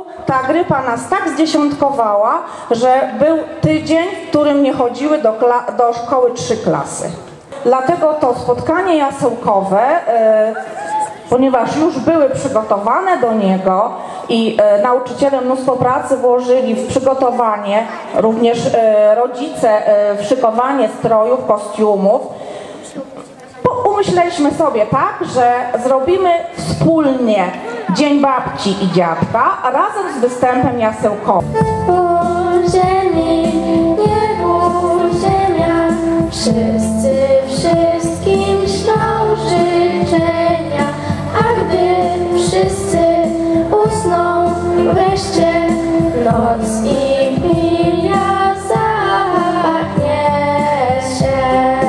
ta grypa nas tak zdziesiątkowała, że był tydzień, w którym nie chodziły do szkoły 3 klasy. Dlatego to spotkanie jasełkowe, ponieważ już były przygotowane do niego i nauczyciele mnóstwo pracy włożyli w przygotowanie, również rodzice w szykowanie strojów, kostiumów, umyśleliśmy sobie tak, że zrobimy wspólnie Dzień Babci i Dziadka razem z występem jasełkowym. Ziemi, niebo, ziemia, wszyscy wszystkim ślą życzenia, a gdy wszyscy usną, wreszcie noc i chwila zachnie się.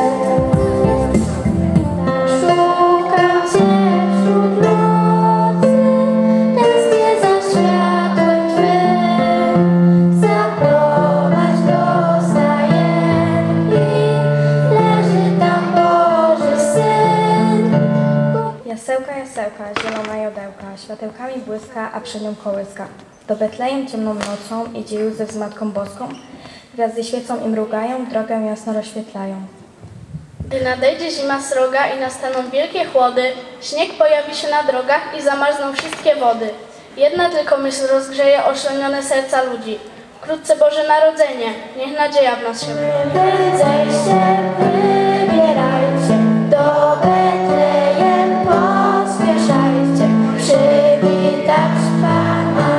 Szukam cię wśród nocy, tęsknię za światłem twym. Zaprowadź do stajenki, leży tam Boży Syn. Jasełka, jasełka, zielona jodełka, światełkami błyska, a przy nią kołyska. Do Betlejem ciemną nocą idzie Józef z Matką Boską. Gwiazdy świecą i mrugają, drogę jasno rozświetlają. Gdy nadejdzie zima sroga i nastaną wielkie chłody, śnieg pojawi się na drogach i zamarzną wszystkie wody. Jedna tylko myśl rozgrzeje oszalone serca ludzi. Wkrótce Boże Narodzenie, niech nadzieja w nas się budzi. Prędzej się wybierajcie, do Betlejem pospieszajcie, przywitać Pana.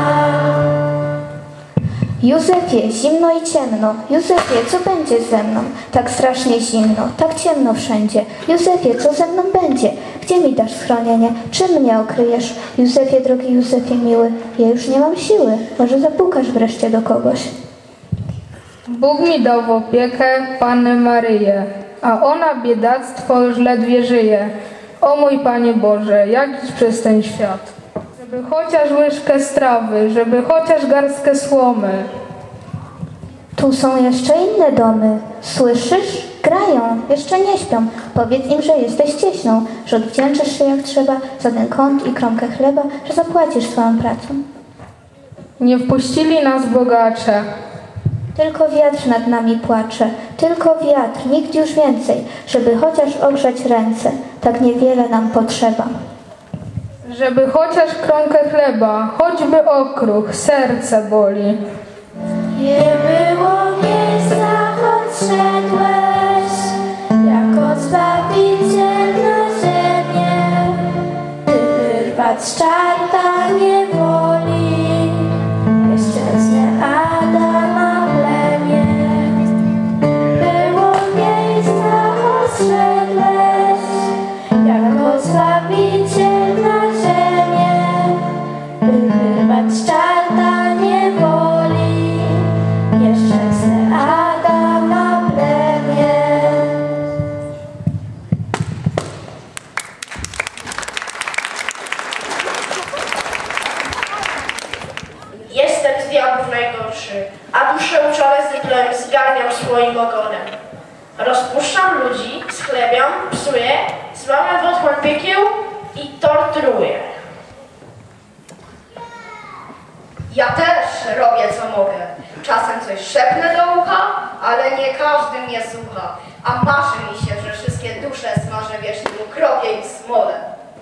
Józefie, zimno i ciemno. Józefie, co będzie ze mną? Tak strasznie zimno, tak ciemno wszędzie. Józefie, co ze mną będzie? Gdzie mi dasz schronienie? Czym mnie okryjesz? Józefie, drogi Józefie miły, ja już nie mam siły. Może zapukasz wreszcie do kogoś. Bóg mi dał w opiekę Pannę Maryję, a ona biedactwo już ledwie żyje. O mój Panie Boże, jak iść przez ten świat? Żeby chociaż łyżkę strawy, żeby chociaż garstkę słomy. Tu są jeszcze inne domy. Słyszysz? Grają, jeszcze nie śpią. Powiedz im, że jesteś cieśną, że odwdzięczysz się jak trzeba za ten kąt i kromkę chleba, że zapłacisz swoją pracą. Nie wpuścili nas bogacze. Tylko wiatr nad nami płacze, tylko wiatr, nikt już więcej, żeby chociaż ogrzać ręce, tak niewiele nam potrzeba. Żeby chociaż kromkę chleba, choćby okruch, serce boli. Nie było miejsca, choć szedłeś, jako Zbawiciel na ziemię, by wyrwać z czarta niewoli, jeszcze z Adama plemię. Było miejsca, choć szedłeś, jako Zbawiciel na ziemię, by wyrwać z czarta niewoli, jeszcze z Adama plemię. Jestem z diabłów najgorszy, a duszę uczone zyplem zgarniam swoim ogonem. Rozpuszczam ludzi, schlebiam, psuję, złamiam w otchłań piekieł i torturuję. Ja też robię co mogę. Czasem coś szepnę do ucha, ale nie każdy mnie słucha. A marzy mi się, że wszystkie dusze smażę wiecznym ukropie i w smole.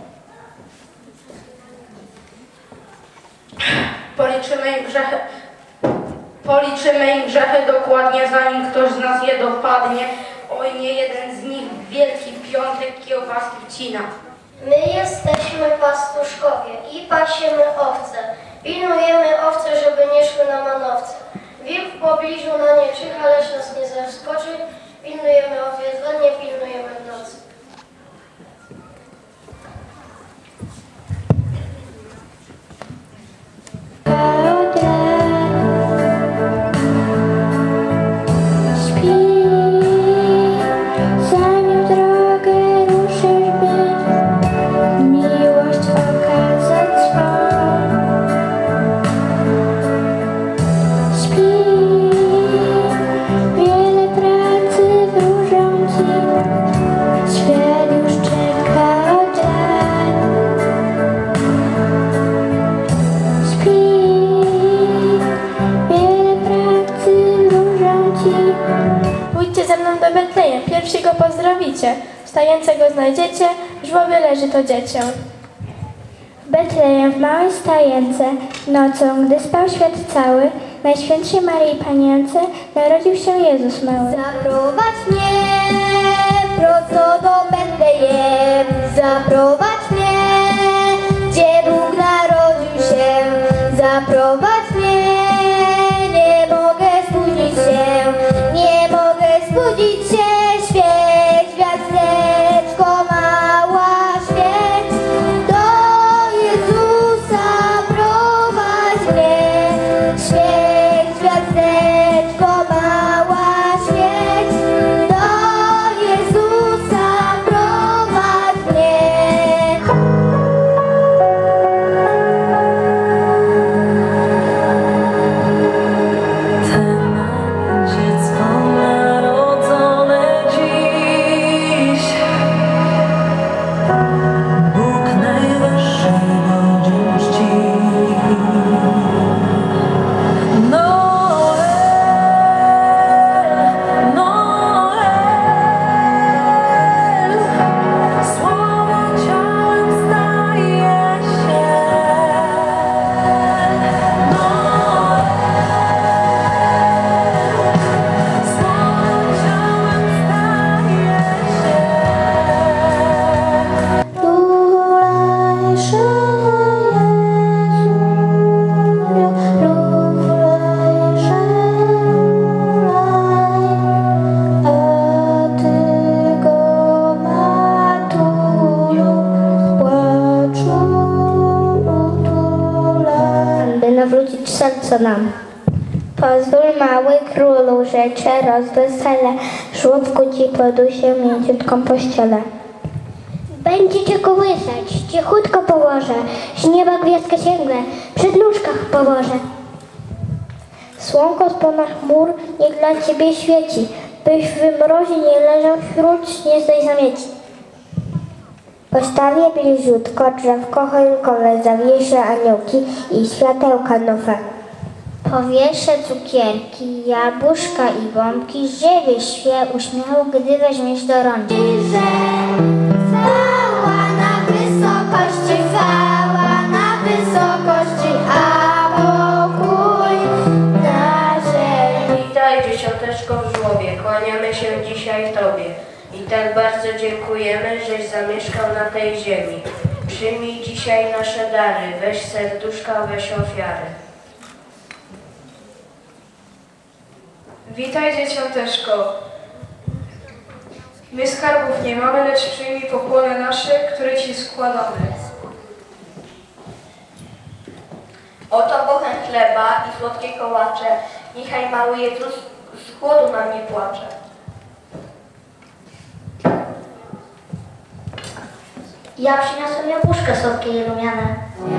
Policzymy im grzechy dokładnie, zanim ktoś z nas je dopadnie. Oj, nie jeden z nich wielki piątek kiełbaski wcina. My jesteśmy pastuszkowie i pasiemy owce. Pilnujemy owce, żeby nie szły na manowce. Wilk w pobliżu na nie czyha, lecz nas nie zaskoczy. Pilnujemy owiec, nie pilnujemy w nocy. Śpi, zanim drogę ruszysz, by miłość okazać swą. Śpi, wiele pracy wróżą ci, Betlejem, pierwsi go pozdrowicie. Wstającego znajdziecie, w żłobie leży to dziecię. W Betlejem, w małej stajence, nocą, gdy spał świat cały, Najświętszej Maryi Panience narodził się Jezus mały. Zaprowadź mnie prosto do Betlejem, zaprowadź mnie, gdzie Bóg narodził się, zaprowadź mnie, nie mogę spóźnić się, nie mogę spóźnić się, świeć gwiazdeczko mała, świeć, do Jezusa prowadź mnie, świeć gwiazdeczko mała, świeć, do Jezusa prowadź mnie. Nawrócić serce nam. Pozwól, mały królu, rzeczy rozwesele, żłobku ci podusię mięciutką pościelę. Będzie cię kołysać, cichutko położę, z nieba gwiazdkę sięgnę, przy nóżkach położę. Słonko spod chmur niech dla ciebie świeci, byś w mrozie nie leżał wśród śnieżnej zamieci. Postawię bliziutko drzewko choinkowe, zawieszę aniołki i światełka nowe. Powieszę cukierki, jabłuszka i bombki, ziewie świe uśmiechu, gdy weźmiesz do rąk. Chwała na wysokości, a pokój na ziemi. Witaj, dziesiąteczko w żłobie, kłaniamy się dzisiaj Tobie. I tak bardzo dziękujemy, żeś zamieszkał na tej ziemi. Przyjmij dzisiaj nasze dary, weź serduszka, weź ofiary. Witaj, dzieciąteczko. My skarbów nie mamy, lecz przyjmij pokłony nasze, które ci składamy. Oto bochen chleba i słodkie kołacze, niechaj mały Jezus z głodu nam nie płacze. Ja przyniosłem jabłuszka słodkie i rumiane.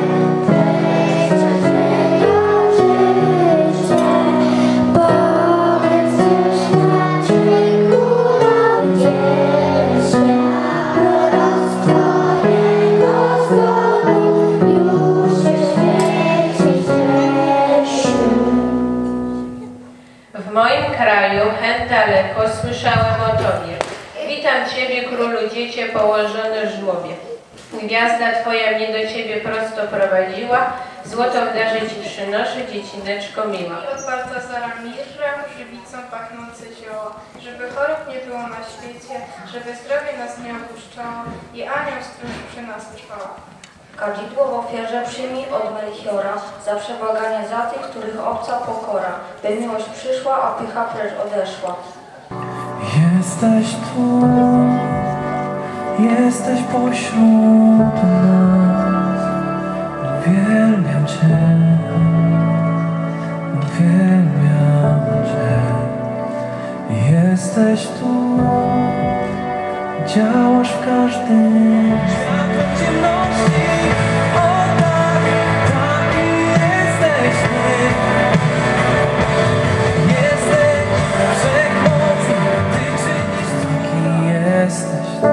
W moim kraju, hen daleko, słyszałem o Tobie. Witam Ciebie, królu dziecię położony w żłobie. Gwiazda Twoja mnie do Ciebie prosto prowadziła, złoto w darze Ci przynoszę, dziecineczko miła. I od Baltazara mirrę, żywicą pachnące zioła, żeby chorób nie było na świecie, żeby zdrowie nas nie opuszczało i anioł stróż przy nas trwała. Kadzidło w ofierze przyjmij od Melchiora, za przebłaganie za tych, których obca pokora, by miłość przyszła, a pycha precz odeszła. Jesteś tu, jesteś pośród nas, uwielbiam Cię, uwielbiam Cię. Jesteś tu, działasz w każdym światło ciemności, o tak, taki jesteś Ty. Jesteś wszechmocny, Ty czynisz cuki, jesteś Ty.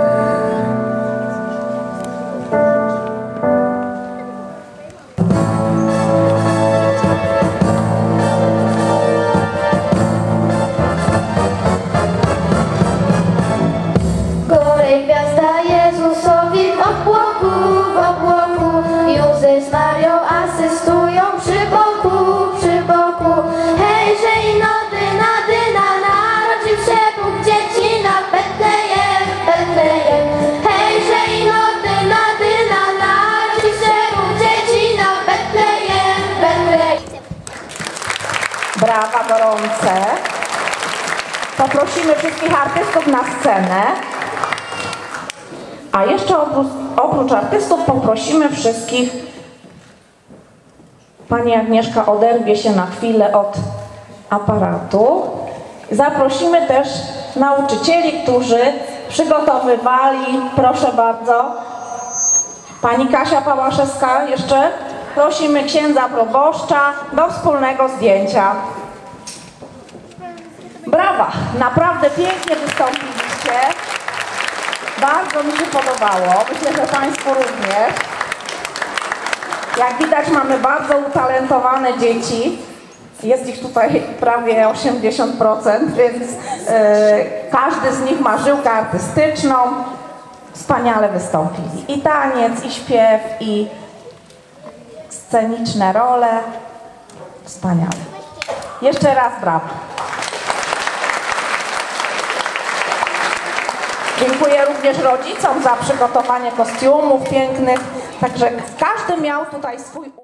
Brawa gorące. Poprosimy wszystkich artystów na scenę. A jeszcze oprócz artystów poprosimy wszystkich. Pani Agnieszka oderwie się na chwilę od aparatu. Zaprosimy też nauczycieli, którzy przygotowywali. Proszę bardzo. Pani Kasia Pałaszewska jeszcze. Prosimy księdza proboszcza do wspólnego zdjęcia. Brawa! Naprawdę pięknie wystąpiliście. Bardzo mi się podobało. Myślę, że Państwu również. Jak widać, mamy bardzo utalentowane dzieci. Jest ich tutaj prawie 80%, więc każdy z nich ma żyłkę artystyczną. Wspaniale wystąpili. I taniec, i śpiew, i sceniczne role. Wspaniale. Jeszcze raz brawo. Dziękuję również rodzicom za przygotowanie kostiumów pięknych. Także każdy miał tutaj swój